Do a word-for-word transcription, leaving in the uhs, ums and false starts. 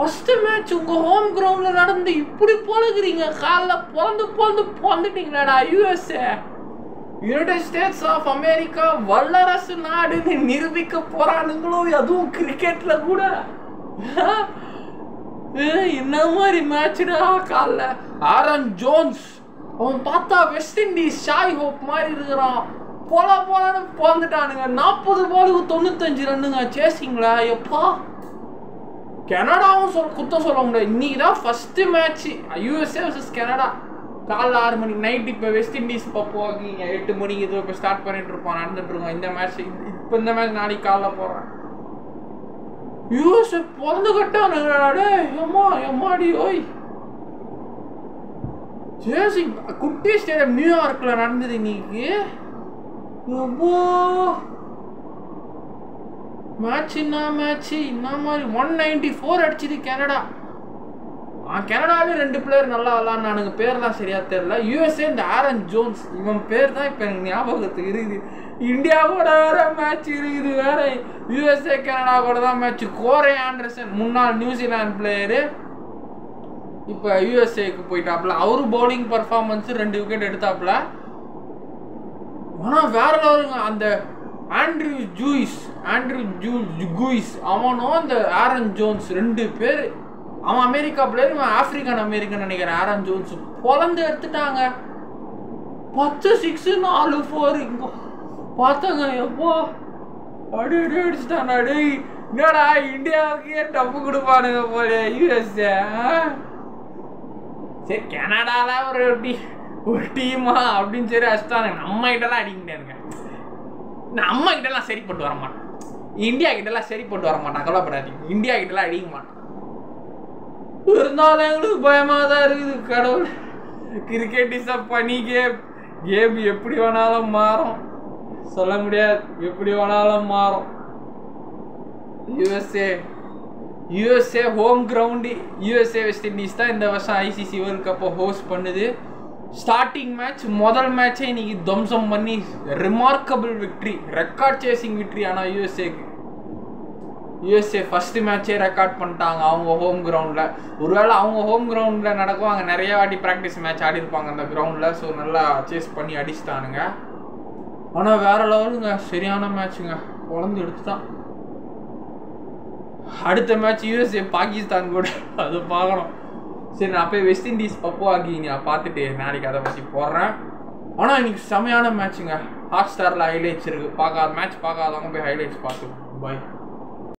First match உங்க home கிரவுண்ட்ல நடந்து இப்படி பொழுகிறீங்க. காலைல பொழந்து பொழந்து பொழுந்துட்டீங்களாடா USA. United states of America வல்லரசு நாடுன்னு நிரூபிக்க போறானுங்களோ, அதுவும் கிரிக்கெட்ல கூட. என்ன மாதிரி மேட்ச்டா காலைல. ஆரன் ஜோன்ஸ் அவன் பார்த்தா வெஸ்ட் இண்டீஸ் ஷாய் ஹோப் மாதிரி இருக்கிறான். போல போலன்னு பிறந்துட்டானுங்க. நாற்பது பாலுக்கு தொண்ணூத்தஞ்சு ரன்னுங்க சேசிங்களா. எப்பா கனடாவும் சொல் குத்தம் சொல்ல முடியாது. இன்னைக்கு தான் first match USA versus Canada. காலைல ஆறு மணிக்கு நைட். இப்போ வெஸ்ட் இண்டீஸ் இப்போ போகிங்க எட்டு மணிக்கு இது இப்போ ஸ்டார்ட் பண்ணிட்டு இருப்போம், நடந்துட்டு இருக்கோம் இந்த மேட்ச். இப்போ இந்த மேட்ச் நாளைக்கு காலைல போகிறேன். யூஎஸ்ஏ பிறந்து கட்டானுங்கடே. எம்மா எம்மாடி ஓய். ஜேசி குட்டி ஸ்டேடியம் நியூயார்க்கில் நடந்தது இன்னைக்கு. எப்போ மேட்ச் என்ன மேட்ச் என்ன மாதிரி ஒன் நைன்டி ஃபோர் அடிச்சுது கனடா. கனடாவே ரெண்டு பிளேயர் நல்லா விளாட்னானுங்க. பேர்லாம் சரியா தெரியல. யூஎஸ்ஏ இந்த ஆரன் ஜோன்ஸ் இவன் பேர் தான் இப்போ எனக்கு ஞாபகத்துக்கு இருக்குது. இந்தியா கூட வேற மேட்ச் இருக்குது வேற. யூஎஸ்ஏ கனடா கூட தான் மேட்ச். கோரே ஆண்டர்சன் முன்னாள் நியூசிலாந்து பிளேயரு இப்போ யூஎஸ்ஏக்கு போயிட்டாப்புல. அவரு பவுலிங் பர்ஃபார்மன்ஸ் ரெண்டு விக்கெட் எடுத்தாப்புல. ஆனால் வேற லெவலுங்க. அந்த ஆண்ட்ரூ ஜூயிஸ் ஆண்ட்ரூ ஜூ ஜூயிஸ் அவனும் அந்த ஆரன் ஜோன்ஸ் ரெண்டு பேர். அவன் அமெரிக்கா பிளேயர், இவன் ஆப்பிரிக்கன் அமெரிக்கன் நினைக்கிறேன். ஆரன் ஜோன்ஸ் பொலந்து எடுத்துட்டாங்க. பத்து சிக்ஸு நாலு ஃபோர் இங்க பார்த்தாங்க. எப்போ அடி அடி அடிச்சுட்டான். அடி என்னடா இந்தியாவுக்கே டப்பு கொடுப்பானுங்க போல யூஎஸ்ஏ. சரி கனடால ஒரு டீ ஒரு டீமா அப்படின்னு சரி அடிச்சுட்டானுங்க. நம்ம கிட்டலாம் அடிக்க முடியாதுங்க. நம்ம கிட்டலாம் சரிப்பட்டு வர மாட்டான். இந்தியா கிட்டலாம் சரிப்பட்டு வர மாட்டான். கவலைப்படாதீங்க, இந்தியா கிட்டலாம் அடிக்க மாட்டான். இருந்தாலும் எங்களுக்கு பயமாக தான் இருக்குது. கடவுள், கிரிக்கெட் இஸ் அ பனி கேம். கேம் எப்படி வேணாலும் மாறும், சொல்ல முடியாது. எப்படி வேணாலும் மாறும். USA USA home ground. USA West Indies தான் இந்த வருஷம் ஐசிசி வேர்ல்ட் கப்பை ஹோஸ்ட் பண்ணுது. ஸ்டார்டிங் மேட்ச் முதல் மேட்சே இன்னைக்கு துவம்சம் பண்ணி remarkable victory, record chasing victory. ஆனால் யூஎஸ்ஏக்கு யூஎஸ்ஏ ஃபர்ஸ்ட் மேட்சே ரெக்கார்ட் பண்ணிட்டாங்க அவங்க ஹோம் கிரவுண்டில். ஒருவேளை அவங்க ஹோம் கிரவுண்டில் நடக்கும், அங்கே நிறைய வாட்டி ப்ராக்டிஸ் மேட்ச் ஆடி இருப்பாங்க அந்த கிரவுண்டில். ஸோ நல்லா சேஸ் பண்ணி அடிச்சுட்டானுங்க. ஆனால் வேற லெவலுங்க, சரியான மேட்சுங்க, குழந்தை எடுத்துட்டான். அடுத்த மேட்ச் யூஎஸ்ஏ பாகிஸ்தான் கூட, அது பார்க்கணும். சரி நான் போய் வெஸ்ட் இண்டீஸ் பப்புவா கினியா பார்த்துட்டு நாளைக்கு அதை பற்றி போடுறேன். ஆனால் இன்னைக்கு செமையான மேட்சுங்க. ஹாட் ஸ்டாரில் ஹைலைட்ஸ் இருக்குது. பார்க்காத மேட்ச் பார்க்காதவங்க போய் ஹைலைட்ஸ் பார்த்துக்கோங்க. பாய்.